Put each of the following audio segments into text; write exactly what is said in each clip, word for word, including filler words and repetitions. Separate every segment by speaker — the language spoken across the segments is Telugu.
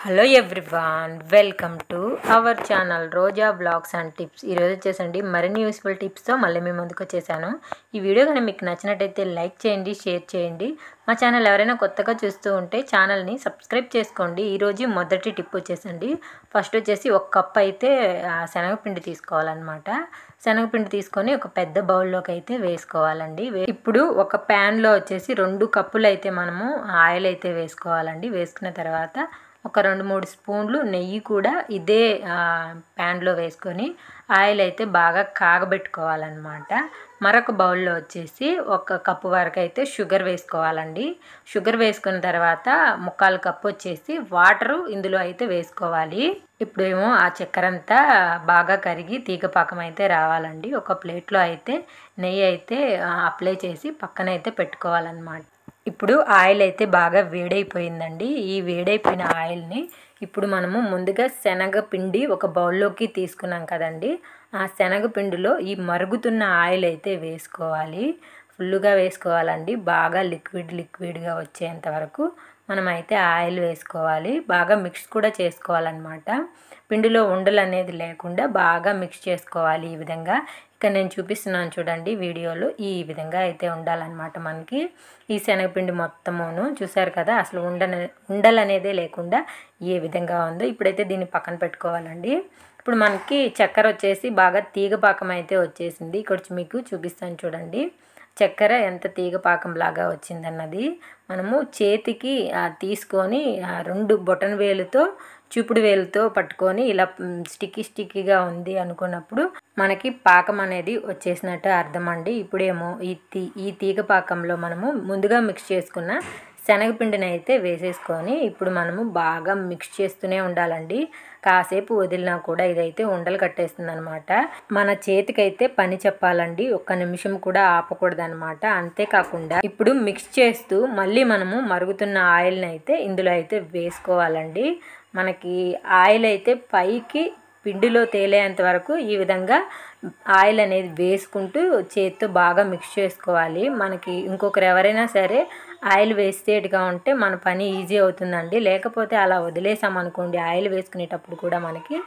Speaker 1: Hello everyone, welcome to our channel Roja blogs and tips. ఈరోజు వచ్చేసండి మరిన్ని యూస్ఫుల్ టిప్స్తో మళ్ళీ మీ ముందుకు వచ్చేసాను. ఈ వీడియో కానీ మీకు నచ్చినట్టయితే లైక్ చేయండి, షేర్ చేయండి. మా ఛానల్ ఎవరైనా కొత్తగా చూస్తూ ఉంటే ఛానల్ని సబ్స్క్రైబ్ చేసుకోండి. ఈరోజు మొదటి టిప్ వచ్చేసండి, ఫస్ట్ వచ్చేసి ఒక కప్ అయితే శనగపిండి తీసుకోవాలన్నమాట. శనగపిండి తీసుకొని ఒక పెద్ద బౌల్లోకి అయితే వేసుకోవాలండి. ఇప్పుడు ఒక ప్యాన్లో వచ్చేసి రెండు కప్పులు అయితే మనము ఆయిల్ అయితే వేసుకోవాలండి. వేసుకున్న తర్వాత ఒక రెండు మూడు స్పూన్లు నెయ్యి కూడా ఇదే ప్యాన్లో వేసుకొని ఆయిల్ అయితే బాగా కాగబెట్టుకోవాలన్నమాట. మరొక బౌల్లో వచ్చేసి ఒక కప్పు వరకు అయితే షుగర్ వేసుకోవాలండి. షుగర్ వేసుకున్న తర్వాత ముక్కాలు కప్పు వచ్చేసి వాటరు ఇందులో అయితే వేసుకోవాలి. ఇప్పుడేమో ఆ చక్కెర అంతా బాగా కరిగి తీగపాకం అయితే రావాలండి. ఒక ప్లేట్లో అయితే నెయ్యి అయితే అప్లై చేసి పక్కన అయితే పెట్టుకోవాలన్నమాట. ఇప్పుడు ఆయిల్ అయితే బాగా వేడైపోయిందండి. ఈ వేడైపోయిన ఆయిల్ని ఇప్పుడు మనము ముందుగా శనగపిండి ఒక బౌల్లోకి తీసుకున్నాం కదండి. ఆ శనగపిండిలో ఈ మరుగుతున్న ఆయిల్ అయితే వేసుకోవాలి. ఫుల్గా వేసుకోవాలండి. బాగా లిక్విడ్ లిక్విడ్గా వచ్చేంత వరకు మనం అయితే ఆయిల్ వేసుకోవాలి. బాగా మిక్స్ కూడా చేసుకోవాలన్నమాట. పిండిలో ఉండలు అనేది లేకుండా బాగా మిక్స్ చేసుకోవాలి. ఈ విధంగా ఇక్కడ నేను చూపిస్తున్నాను చూడండి వీడియోలో, ఈ విధంగా అయితే ఉండాలన్నమాట. మనకి ఈ శనగపిండి మొత్తమును చూసారు కదా, అసలు ఉండ ఉండలు అనేదే లేకుండా ఏ విధంగా ఉందో. ఇప్పుడైతే దీన్ని పక్కన పెట్టుకోవాలండి. ఇప్పుడు మనకి చక్కెర వచ్చేసి బాగా తీగపాకం అయితే వచ్చేసింది. ఇక్కడ మీకు చూపిస్తాను చూడండి చక్కెర ఎంత తీగపాకంలాగా వచ్చిందన్నది. మనము చేతికి తీసుకొని రెండు బొటన్ వేలుతో చూపుడు వేలుతో పట్టుకొని ఇలా స్టిక్కీ స్టిక్కీగా ఉంది అనుకున్నప్పుడు మనకి పాకం అనేది వచ్చేసినట్టు అర్థం అండి. ఇప్పుడేమో ఈ తీ ఈ తీగ పాకంలో మనము ముందుగా మిక్స్ చేసుకున్న శనగపిండిని అయితే వేసేసుకొని ఇప్పుడు మనము బాగా మిక్స్ చేస్తూనే ఉండాలండి. కాసేపు వదిలినా కూడా ఇదైతే ఉండలు కట్టేస్తుంది అనమాట. మన చేతికైతే పని చెప్పాలండి, ఒక్క నిమిషం కూడా ఆపకూడదు అనమాట. అంతేకాకుండా ఇప్పుడు మిక్స్ చేస్తూ మళ్ళీ మనము మరుగుతున్న ఆయిల్ని అయితే ఇందులో అయితే వేసుకోవాలండి. మనకి ఆయిల్ అయితే పైకి పిండిలో తేలేంత వరకు ఈ విధంగా ఆయిల్ అనేది వేసుకుంటూ చేతితో బాగా మిక్స్ చేసుకోవాలి. మనకి ఇంకొకరు ఎవరైనా సరే ఆయిల్ వేసేట్టుగా ఉంటే మన పని ఈజీ అవుతుందండి. లేకపోతే అలా వదిలేసామనుకోండి ఆయిల్ వేసుకునేటప్పుడు కూడా మనకి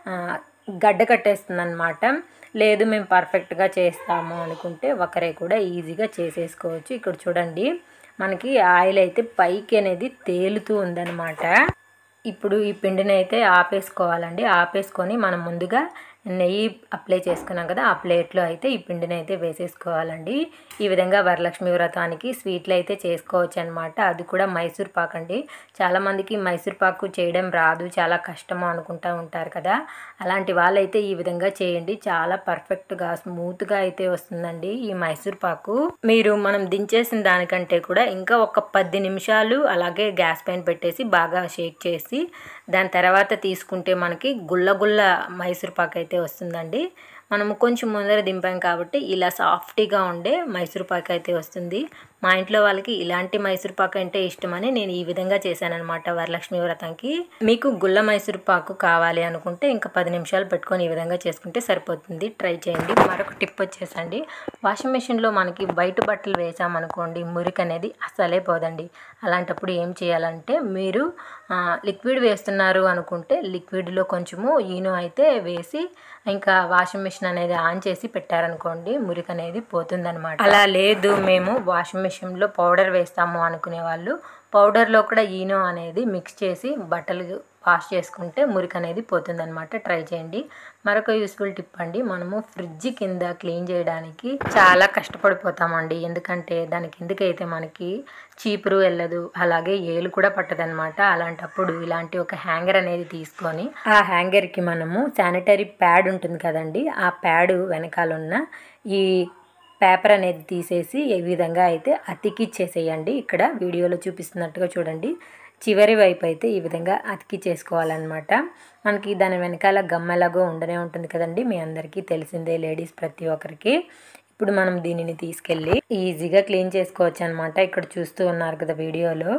Speaker 1: గడ్డ కట్టేస్తుంది అనమాట. లేదు మేము పర్ఫెక్ట్గా చేస్తాము అనుకుంటే ఒకరే కూడా ఈజీగా చేసేసుకోవచ్చు. ఇక్కడ చూడండి మనకి ఆయిల్ అయితే పైకి అనేది తేలుతూ ఉందన్నమాట. ఇప్పుడు ఈ పిండిని అయితే ఆపేసుకోవాలండి. ఆపేసుకొని మనం ముందుగా నెయ్యి అప్లై చేసుకున్నాం కదా, ఆ ప్లేట్లో అయితే ఈ పిండిని అయితే వేసేసుకోవాలండి. ఈ విధంగా వరలక్ష్మి వ్రతానికి స్వీట్లు అయితే చేసుకోవచ్చు అనమాట. అది కూడా మైసూర్ పాక్ అండి. చాలామందికి మైసూర్ పాకు చేయడం రాదు, చాలా కష్టము అనుకుంటూ ఉంటారు కదా. అలాంటి వాళ్ళైతే ఈ విధంగా చేయండి. చాలా పర్ఫెక్ట్గా స్మూత్గా అయితే వస్తుందండి ఈ మైసూర్ పాకు. మీరు మనం దించేసిన దానికంటే కూడా ఇంకా ఒక పది నిమిషాలు అలాగే గ్యాస్ పైన పెట్టేసి బాగా షేక్ చేసి దాని తర్వాత తీసుకుంటే మనకి గుల్ల గుల్ల మైసూర్ పాక్ అయితే వస్తుందండి. మనము కొంచెం ముందర దింపాం కాబట్టి ఇలా సాఫ్ట్గా ఉండే మైసూర్ పాక్ అయితే వస్తుంది. మా ఇంట్లో వాళ్ళకి ఇలాంటి మైసూర్ పాక్ అంటే ఇష్టమని నేను ఈ విధంగా చేశానన్నమాట వరలక్ష్మి వ్రతంకి. మీకు గుల్ల మైసూర్ పాకు కావాలి అనుకుంటే ఇంకా పది నిమిషాలు పెట్టుకొని ఈ విధంగా చేసుకుంటే సరిపోతుంది. ట్రై చేయండి. మరొక టిప్ వచ్చేసండి, వాషింగ్ మెషిన్లో మనకి బయట బట్టలు వేసామనుకోండి మురికి అనేది అసలే పోదండి. అలాంటప్పుడు ఏం చేయాలంటే మీరు లిక్విడ్ వేస్తున్నారు అనుకుంటే లిక్విడ్లో కొంచెము ఈనో అయితే వేసి ఇంకా వాషింగ్ మెషిన్ అనేది ఆన్ చేసి పెట్టారనుకోండి మురికి అనేది పోతుందన్నమాట. అలా లేదు మేము వాషింగ్ మెషిన్లో పౌడర్ వేస్తాము అనుకునే వాళ్ళు పౌడర్లో కూడా ఈనో అనేది మిక్స్ చేసి బట్టలు వాష్ చేసుకుంటే మురికి అనేది పోతుందన్నమాట. ట్రై చేయండి. మరొక యూస్ఫుల్ టిప్ అండి, మనము ఫ్రిడ్జ్ కింద క్లీన్ చేయడానికి చాలా కష్టపడిపోతామండి. ఎందుకంటే దాని కిందకైతే మనకి చీపురు వెళ్ళదు, అలాగే ఏలు కూడా పట్టదనమాట. అలాంటప్పుడు ఇలాంటి ఒక హ్యాంగర్ అనేది తీసుకొని ఆ హ్యాంగర్కి మనము శానిటరీ ప్యాడ్ ఉంటుంది కదండి, ఆ ప్యాడ్ వెనకాలన్న ఈ పేపర్ అనేది తీసేసి ఈ విధంగా అయితే అతికిచ్చేసేయండి. ఇక్కడ వీడియోలో చూపిస్తున్నట్టుగా చూడండి, చివరి వైపు అయితే ఈ విధంగా అతికిచ్చేసుకోవాలన్నమాట. మనకి దాని వెనకాల గమ్మెలాగో ఉండనే ఉంటుంది కదండి, మీ అందరికీ తెలిసిందే లేడీస్ ప్రతి ఒక్కరికి. ఇప్పుడు మనం దీనిని తీసుకెళ్ళి ఈజీగా క్లీన్ చేసుకోవచ్చు అనమాట. ఇక్కడ చూస్తూ ఉన్నారు కదా వీడియోలో,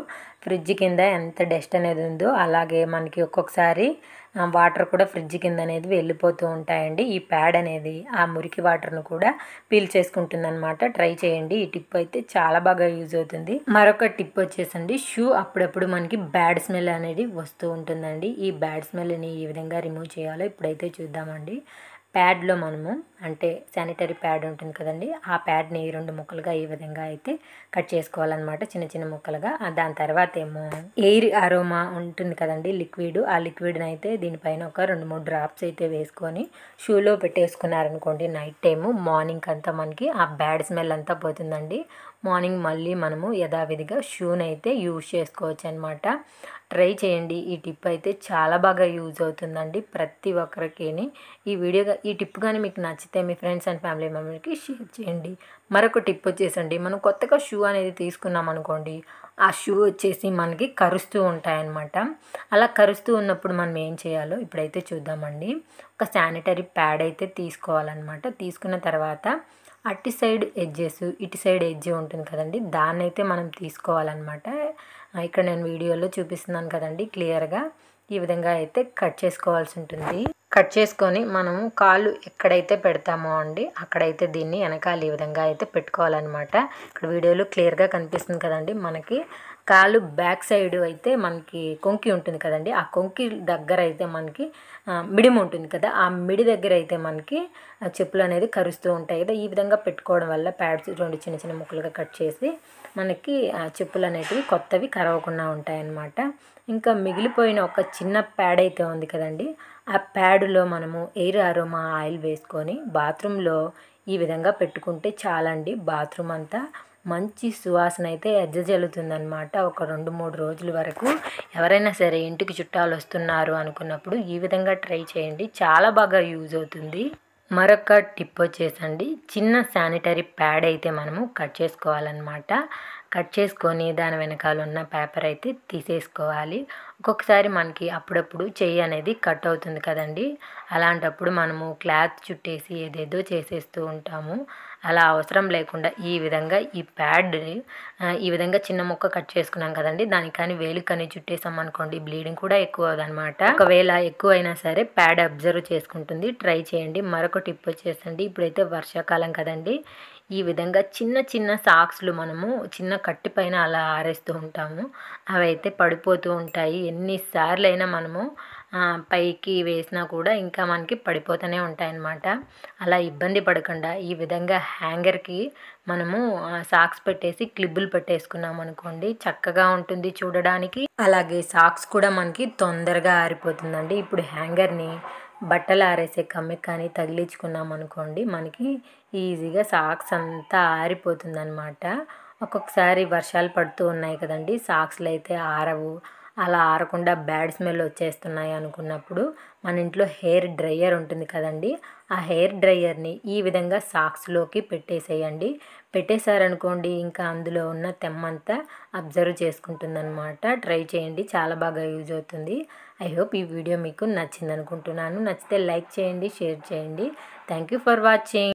Speaker 1: ఫ్రిడ్జ్ కింద ఎంత డస్ట్ అనేది ఉందో అలాగే మనకి ఒక్కొక్కసారి వాటర్ కూడా ఫ్రిడ్జ్ కింద అనేది వెళ్ళిపోతూ ఉంటాయండి. ఈ ప్యాడ్ అనేది ఆ మురికి వాటర్ను కూడా పీల్ చేసుకుంటుంది అనమాట. ట్రై చేయండి, ఈ టిప్ అయితే చాలా బాగా యూజ్ అవుతుంది. మరొక టిప్ వచ్చేసండి, షూ అప్పుడప్పుడు మనకి బ్యాడ్ స్మెల్ అనేది వస్తూ ఉంటుందండి. ఈ బ్యాడ్ స్మెల్ని ఈ విధంగా రిమూవ్ చేయాలో ఇప్పుడైతే చూద్దామండి. ప్యాడ్లో మనము అంటే శానిటరీ ప్యాడ్ ఉంటుంది కదండి, ఆ ప్యాడ్ని రెండు ముక్కలుగా ఈ విధంగా అయితే కట్ చేసుకోవాలన్నమాట, చిన్న చిన్న ముక్కలుగా. దాని తర్వాత ఏమో ఎయిర్ అరోమా ఉంటుంది కదండి, లిక్విడ్. ఆ లిక్విడ్ని అయితే దీనిపైన ఒక రెండు మూడు డ్రాప్స్ అయితే వేసుకొని షూలో పెట్టేసుకున్నారనుకోండి, నైట్ టైము మార్నింగ్ అంతా మనకి ఆ బ్యాడ్ స్మెల్ అంతా పోతుందండి. మార్నింగ్ మళ్ళీ మనము యథావిధిగా షూని అయితే యూజ్ చేసుకోవచ్చు అనమాట. ట్రై చేయండి, ఈ టిప్ అయితే చాలా బాగా యూజ్ అవుతుందండి ప్రతి ఒక్కరికి. ఈ వీడియో ఈ టిప్ కానీ మీకు నచ్చితే మీ ఫ్రెండ్స్ అండ్ ఫ్యామిలీ మెంబర్కి షేర్ చేయండి. మరొక టిప్ వచ్చేసండి, మనం కొత్తగా షూ అనేది తీసుకున్నాం అనుకోండి, ఆ షూ వచ్చేసి మనకి కరుస్తూ ఉంటాయన్నమాట. అలా కరుస్తూ ఉన్నప్పుడు మనం ఏం చేయాలో ఇప్పుడైతే చూద్దామండి. ఒక శానిటరీ ప్యాడ్ అయితే తీసుకోవాలన్నమాట. తీసుకున్న తర్వాత అటు సైడ్ ఎడ్జెస్ ఇటు సైడ్ ఎడ్జ్ ఉంటుంది కదండి, దాన్ని అయితే మనం తీసుకోవాలన్నమాట. ఇక్కడ నేను వీడియోలో చూపిస్తున్నాను కదండి క్లియర్గా, ఈ విధంగా అయితే కట్ చేసుకోవాల్సి ఉంటుంది. కట్ చేసుకొని మనము కాళ్ళు ఎక్కడైతే పెడతామో అండి అక్కడైతే దీన్ని వెనకాల ఈ విధంగా అయితే పెట్టుకోవాలన్నమాట. ఇక్కడ వీడియోలో క్లియర్గా కనిపిస్తుంది కదండి, మనకి కాలు బ్యాక్ సైడ్ అయితే మనకి కొంకి ఉంటుంది కదండి, ఆ కొంకి దగ్గర అయితే మనకి మిడిమి ఉంటుంది కదా, ఆ మిడి దగ్గర అయితే మనకి చెప్పులు అనేది కరుస్తూ ఉంటాయి కదా. ఈ విధంగా పెట్టుకోవడం వల్ల ప్యాడ్స్ రెండు చిన్న చిన్న ముక్కలుగా కట్ చేసి మనకి చెప్పులు అనేటివి కొత్తవి కరవకుండా ఉంటాయన్నమాట. ఇంకా మిగిలిపోయిన ఒక చిన్న ప్యాడ్ అయితే ఉంది కదండి, ఆ ప్యాడ్లో మనము ఎయిర్ అరోమా ఆయిల్ వేసుకొని బాత్రూంలో ఈ విధంగా పెట్టుకుంటే చాలండి. బాత్రూమ్ అంతా మంచి సువాసన అయితే ఎజ్జజల్లుతుందనమాట ఒక రెండు మూడు రోజుల వరకు. ఎవరైనా సరే ఇంటికి చుట్టాలు వస్తున్నారు అనుకున్నప్పుడు ఈ విధంగా ట్రై చేయండి, చాలా బాగా యూజ్ అవుతుంది. మరొక టిప్ వచ్చేసండి, చిన్న శానిటరీ ప్యాడ్ అయితే మనము కట్ చేసుకోవాలన్నమాట. కట్ చేసుకొని దాని వెనకాల ఉన్న పేపర్ అయితే తీసేసుకోవాలి. ఒక్కొక్కసారి మనకి అప్పుడప్పుడు చెయ్యి అనేది కట్ అవుతుంది కదండి, అలాంటప్పుడు మనము క్లాత్ చుట్టేసి ఏదేదో చేసేస్తూ ఉంటాము. అలా అవసరం లేకుండా ఈ విధంగా ఈ ప్యాడ్ని ఈ విధంగా చిన్న ముక్క కట్ చేసుకున్నాం కదండి, దానికి కానీ వేలు కానీ చుట్టేసాం అనుకోండి, బ్లీడింగ్ కూడా ఎక్కువ అవుదనమాట. ఒకవేళ ఎక్కువ అయినా సరే ప్యాడ్ అబ్జర్వ్ చేసుకుంటుంది. ట్రై చేయండి. మరొక టిప్ వచ్చేసండి, ఇప్పుడైతే వర్షాకాలం కదండి, ఈ విధంగా చిన్న చిన్న సాక్స్లు మనము చిన్న కట్టి పైన అలా ఆరేస్తూ ఉంటాము, అవి అయితే పడిపోతూ ఉంటాయి. ఎన్నిసార్లు అయినా మనము పైకి వేసినా కూడా ఇంకా మనకి పడిపోతూనే ఉంటాయన్నమాట. అలా ఇబ్బంది పడకుండా ఈ విధంగా హ్యాంగర్కి మనము సాక్స్ పెట్టేసి క్లిబ్బులు పెట్టేసుకున్నాం అనుకోండి, చక్కగా ఉంటుంది చూడడానికి. అలాగే సాక్స్ కూడా మనకి తొందరగా ఆరిపోతుందండి. ఇప్పుడు హ్యాంగర్ని బట్టలు ఆరేసే కమ్మికి కానీ తగిలించుకున్నాం అనుకోండి, మనకి ఈజీగా సాక్స్ అంతా ఆరిపోతుంది అనమాట. ఒక్కొక్కసారి వర్షాలు పడుతూ ఉన్నాయి కదండి, సాక్స్లు అయితే ఆరవు. అలా ఆరకుండా బ్యాడ్ స్మెల్ వచ్చేస్తున్నాయి అనుకున్నప్పుడు మన ఇంట్లో హెయిర్ డ్రయర్ ఉంటుంది కదండి, ఆ హెయిర్ డ్రయర్ని ఈ విధంగా సాక్స్లోకి పెట్టేసేయండి. పెట్టేశారనుకోండి ఇంకా అందులో ఉన్న తెమ్మంతా అబ్జర్వ్ చేసుకుంటుందన్నమాట. ట్రై చేయండి, చాలా బాగా యూజ్ అవుతుంది. ఐ హోప్ ఈ వీడియో మీకు నచ్చింది అనుకుంటున్నాను. నచ్చితే లైక్ చేయండి, షేర్ చేయండి. Thank you for watching.